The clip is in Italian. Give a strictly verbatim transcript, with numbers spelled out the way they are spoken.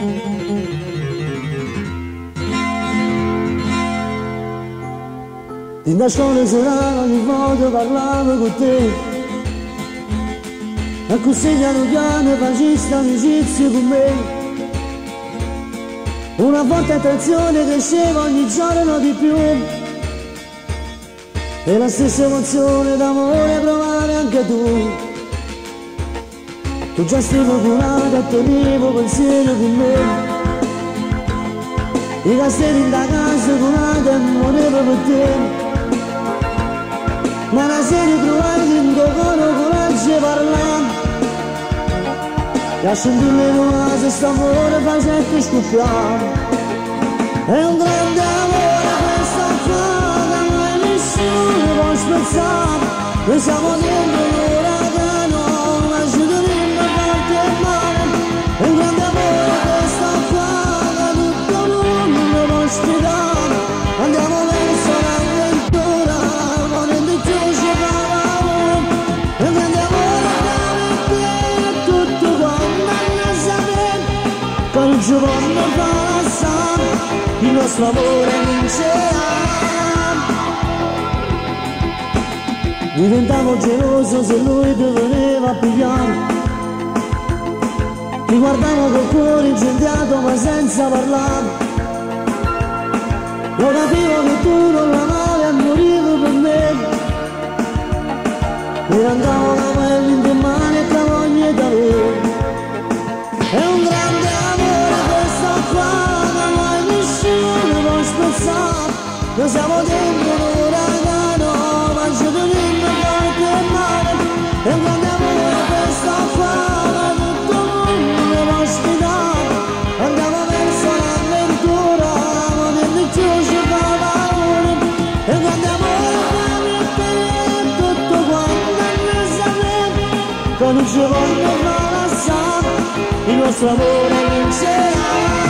Din da scuola serale ogni volta parlavo con te, e così piano piano facesti amicizia con me. Una forte attrazione cresceva ogni giorno di più, e la stessa emozione d'amore provavi anche tu. Tu già stavi curato e tenevo pensiero con me, i castelli in da casa curati e morevo per te. Ma una sera trovati in tuo cuore coraggio e parlare, e a sentire le nuove sto amore facendo scoppiare. È un grande amore questo qua, che mai nessuno può spezzare. Noi siamo dentro l'uragano, ma ci dovremmo forte e male. È un grande amore questo qua, che tutto il mondo può spiegare. Andiamo verso l'avventura, volendo più ci fa l'amore. È un grande amore che è tutto quanto a sapere, che non ci possono fare assare, il nostro amore vincerà. Diventavo geloso se lui ti veneva a pigliare, ti guardavo col cuore incendiato ma senza parlare. Lo capivo che tu non l'amavi e morivo per me, mi andavo la pelle in mano e la voglia da te. È un grande amore questo qua, che mai nessuno può spezzare. Noi siamo dentro l'uragano, ma ci dovremmo forte e male. È un grande amore questo qua, che tutto il mondo può sfidare. Andiamo verso l'avventura, volendo più ci fa valore. È un grande amore che è tutto quanto a sapere, che non ci voglio fare assare, il nostro amore vincerà.